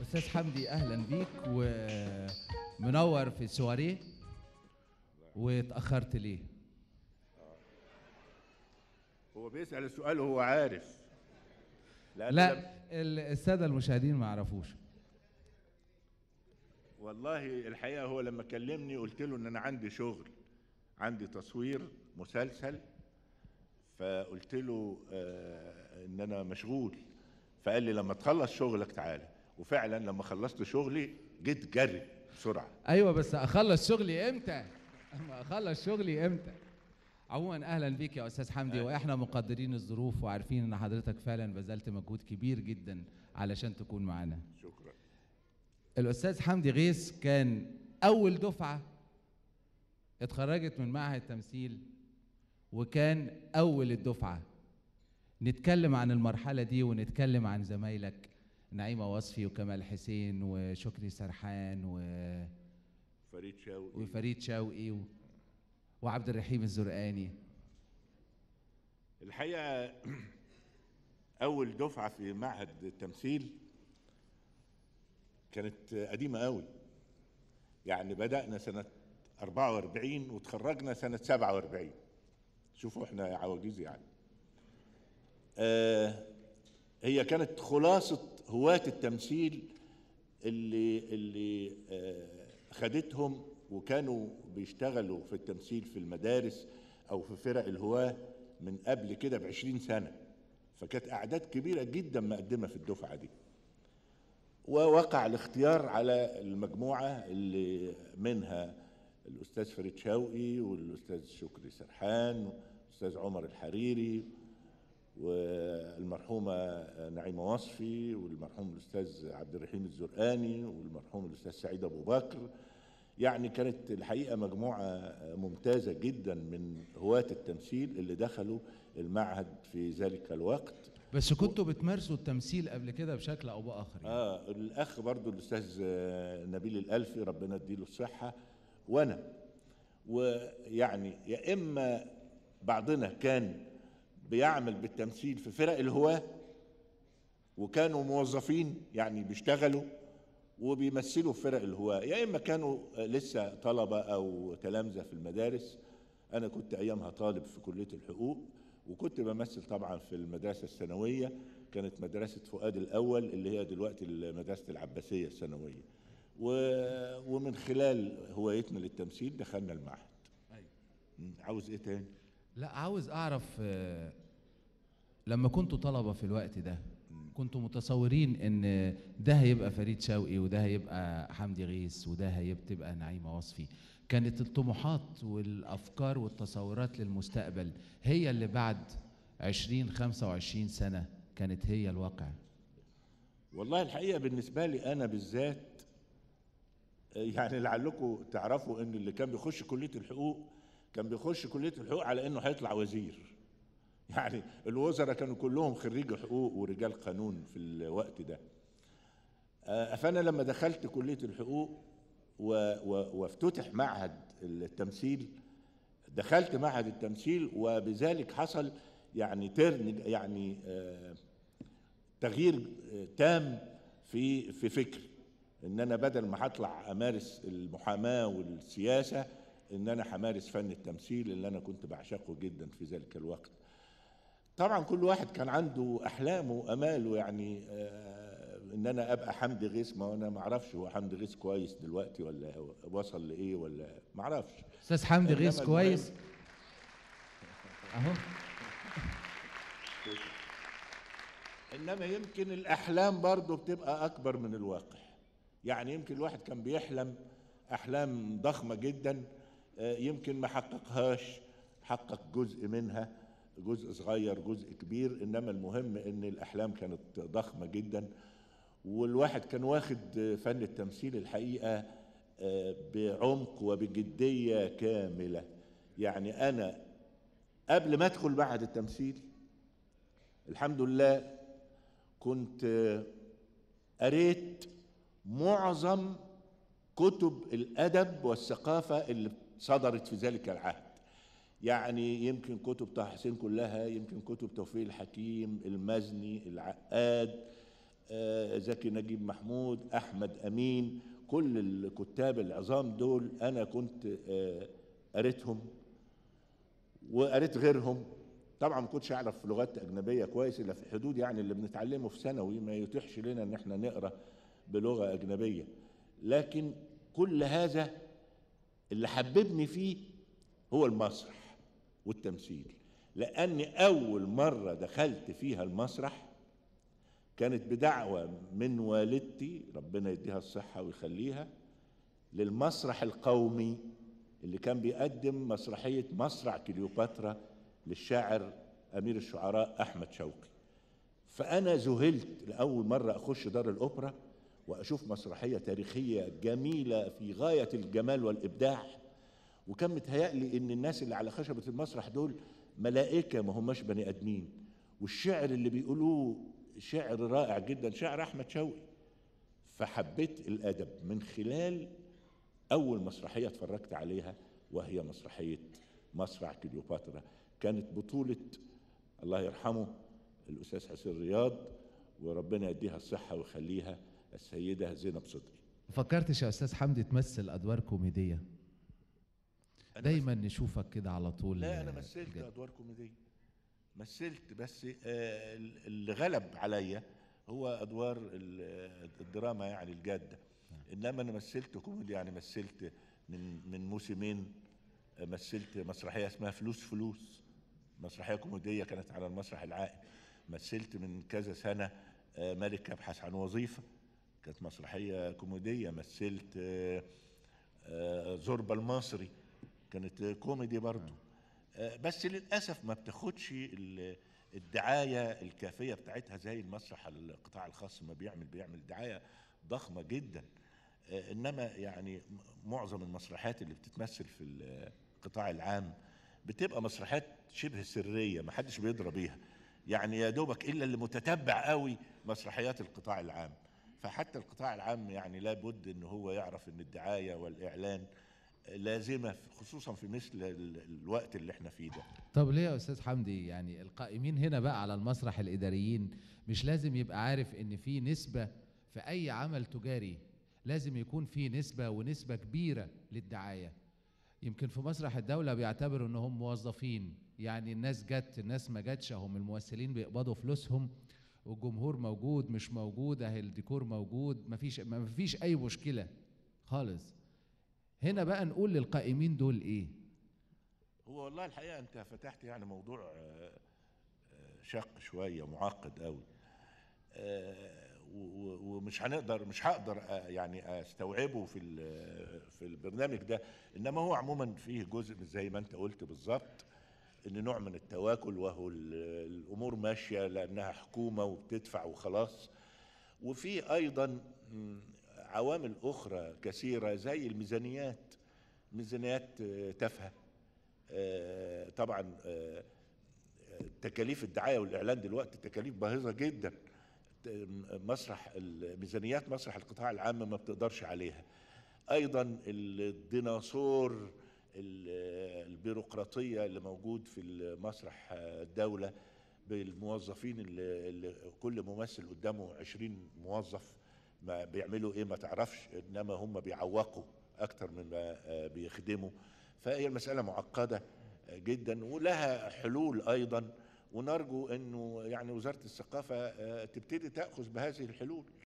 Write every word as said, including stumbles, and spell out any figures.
أستاذ حمدي أهلا بيك ومنور في السواريه واتأخرت ليه؟ هو بيسأل السؤال وهو عارف. لا السادة المشاهدين ما يعرفوش. والله الحقيقة هو لما كلمني قلت له ان انا عندي شغل، عندي تصوير مسلسل، فقلت له آه ان انا مشغول، فقال لي لما تخلص شغلك تعالى، وفعلا لما خلصت شغلي جيت جري بسرعة. ايوه بس اخلص شغلي امتى؟ اما اخلص شغلي امتى؟ عموما اهلا بيك يا استاذ حمدي، واحنا مقدرين الظروف وعارفين ان حضرتك فعلا بذلت مجهود كبير جدا علشان تكون معانا. شكرا. الاستاذ حمدي غيث كان اول دفعة اتخرجت من معهد تمثيل، وكان اول الدفعة. نتكلم عن المرحلة دي ونتكلم عن زمايلك نعيمة وصفي وكمال حسين وشكري سرحان و فريد شوقي وفريد شوقي و... وعبد الرحيم الزرقاني. الحقيقة أول دفعة في معهد التمثيل كانت قديمة قوي، يعني بدأنا سنة أربعة وأربعين وتخرجنا سنة سبعة وأربعين. شوفوا احنا عواجيز يعني. آه هي كانت خلاصة هواة التمثيل اللي اللي آه خدتهم وكانوا بيشتغلوا في التمثيل في المدارس أو في فرق الهواة من قبل كده بعشرين سنة، فكانت أعداد كبيرة جدا مقدمة في الدفعة دي. ووقع الاختيار على المجموعة اللي منها الأستاذ فريد شوقي والأستاذ شكري سرحان والأستاذ عمر الحريري والمرحومة نعيمة وصفي والمرحوم الأستاذ عبد الرحيم الزرقاني والمرحوم الأستاذ سعيد أبو بكر. يعني كانت الحقيقة مجموعة ممتازة جدا من هواة التمثيل اللي دخلوا المعهد في ذلك الوقت. بس كنتوا بتمارسوا التمثيل قبل كده بشكل أو بآخر يعني؟ آه الأخ برضو الأستاذ نبيل الألفي ربنا يديله الصحة وأنا، ويعني يا إما بعضنا كان بيعمل بالتمثيل في فرق الهواة وكانوا موظفين يعني بيشتغلوا وبيمثلوا في فرق الهواة، يا إما كانوا لسه طلبة أو تلامذة في المدارس. أنا كنت أيامها طالب في كلية الحقوق وكنت بمثل طبعا في المدرسة الثانوية، كانت مدرسة فؤاد الأول اللي هي دلوقتي مدرسة العباسية الثانوية، ومن خلال هوايتنا للتمثيل دخلنا المعهد. أيوة. عاوز إيه تاني؟ لا عاوز أعرف، لما كنتوا طلبة في الوقت ده كنتوا متصورين ان ده هيبقى فريد شوقي وده هيبقى حمدي غيث وده هيبقى نعيمة وصفي؟ كانت الطموحات والافكار والتصورات للمستقبل هي اللي بعد عشرين خمسة وعشرين سنة كانت هي الواقع؟ والله الحقيقة بالنسبة لي انا بالذات، يعني لعلكم تعرفوا ان اللي كان بيخش كلية الحقوق كان بيخش كلية الحقوق على انه هيطلع وزير. يعني الوزراء كانوا كلهم خريجي حقوق ورجال قانون في الوقت ده. فأنا لما دخلت كلية الحقوق وافتتح معهد التمثيل، دخلت معهد التمثيل وبذلك حصل يعني ترن يعني تغيير تام في في فكري، ان انا بدل ما هطلع امارس المحاماة والسياسة ان انا همارس فن التمثيل اللي انا كنت بعشقه جدا في ذلك الوقت. طبعا كل واحد كان عنده احلامه واماله، يعني آه ان انا ابقى حمدي غيث، ما انا ما اعرفش هو حمدي غيث كويس دلوقتي ولا وصل لايه ولا ما اعرفش. استاذ حمدي غيث كويس اهو. انما يمكن الاحلام برضه بتبقى اكبر من الواقع، يعني يمكن الواحد كان بيحلم احلام ضخمه جدا آه يمكن ما حققهاش، حقق جزء منها، جزء صغير جزء كبير، انما المهم ان الاحلام كانت ضخمه جدا. والواحد كان واخد فن التمثيل الحقيقه بعمق وبجديه كامله. يعني انا قبل ما ادخل معهد التمثيل الحمد لله كنت قريت معظم كتب الادب والثقافه اللي صدرت في ذلك العهد، يعني يمكن كتب طه حسين كلها، يمكن كتب توفيق الحكيم، المزني، العقاد، آه، زكي نجيب محمود، احمد امين، كل الكتاب العظام دول انا كنت آه، قريتهم وقريت غيرهم. طبعا ما كنتش اعرف لغات اجنبيه كويس الا في حدود يعني اللي بنتعلمه في ثانوي، ما يتيحش لنا ان احنا نقرا بلغه اجنبيه. لكن كل هذا اللي حببني فيه هو المسرح والتمثيل، لاني اول مره دخلت فيها المسرح كانت بدعوه من والدتي ربنا يديها الصحه ويخليها للمسرح القومي اللي كان بيقدم مسرحيه مسرح كليوباترا للشاعر امير الشعراء احمد شوقي. فانا ذهلت لاول مره اخش دار الاوبرا واشوف مسرحيه تاريخيه جميله في غايه الجمال والابداع، وكان متهيألي ان الناس اللي على خشبه المسرح دول ملائكه ما هماش بني ادمين، والشعر اللي بيقولوه شعر رائع جدا، شعر احمد شوقي. فحبيت الادب من خلال اول مسرحيه اتفرجت عليها، وهي مسرحيه مسرح كليوباترا، كانت بطوله الله يرحمه الاستاذ حسين رياض، وربنا يديها الصحه ويخليها السيده زينب صدقي. فكرتش يا استاذ حمدي تمثل ادوار كوميديه؟ دايما نشوفك كده على طول. لا انا مثلت جد. ادوار كوميديه مثلت، بس آه اللي غلب عليا هو ادوار الدراما يعني الجاده. انما انا مثلت كوميدي، يعني مثلت من من موسمين مثلت مسرحيه اسمها فلوس فلوس، مسرحيه كوميديه كانت على المسرح العائم. مثلت من كذا سنه ملك يبحث عن وظيفه، كانت مسرحيه كوميديه. مثلت زوربا المصري، كانت كوميدي برضه. بس للاسف ما بتاخدش الدعايه الكافيه بتاعتها زي المسرح القطاع الخاص ما بيعمل بيعمل دعايه ضخمه جدا. انما يعني معظم المسرحيات اللي بتتمثل في القطاع العام بتبقى مسرحيات شبه سريه، ما حدش بيدرى بيها، يعني يا دوبك الا اللي متتبع قوي مسرحيات القطاع العام. فحتى القطاع العام يعني لابد ان هو يعرف ان الدعايه والاعلان لازمه، خصوصا في مثل الوقت اللي احنا فيه ده. طب ليه يا استاذ حمدي يعني القائمين هنا بقى على المسرح الاداريين مش لازم يبقى عارف ان في نسبه في اي عمل تجاري لازم يكون في نسبه ونسبه كبيره للدعايه؟ يمكن في مسرح الدوله بيعتبروا انهم موظفين، يعني الناس جت الناس ما جاتش، هم الممثلين بيقبضوا فلوسهم والجمهور موجود مش موجود، اهي الديكور موجود، مفيش مفيش اي مشكله خالص. هنا بقى نقول للقائمين دول ايه؟ هو والله الحقيقه انت فتحت يعني موضوع شق شويه معقد قوي، ومش هنقدر مش هقدر يعني استوعبه في في البرنامج ده. انما هو عموما فيه جزء زي ما انت قلت بالظبط، ان نوع من التواكل، وهو الامور ماشيه لانها حكومه وبتدفع وخلاص. وفي ايضا عوامل اخرى كثيره زي الميزانيات، ميزانيات تافهه. طبعا تكاليف الدعايه والاعلان دلوقتي تكاليف باهظه جدا، مسرح ميزانيات مسرح القطاع العام ما بتقدرش عليها. ايضا الديناصور البيروقراطيه اللي موجود في مسرح الدوله بالموظفين اللي, اللي كل ممثل قدامه عشرين موظف، ما بيعملوا ايه ما تعرفش، انما هم بيعوقوا اكتر مما بيخدموا. فهي المساله معقده جدا ولها حلول ايضا، ونرجو انه يعني وزاره الثقافه تبتدي تاخذ بهذه الحلول.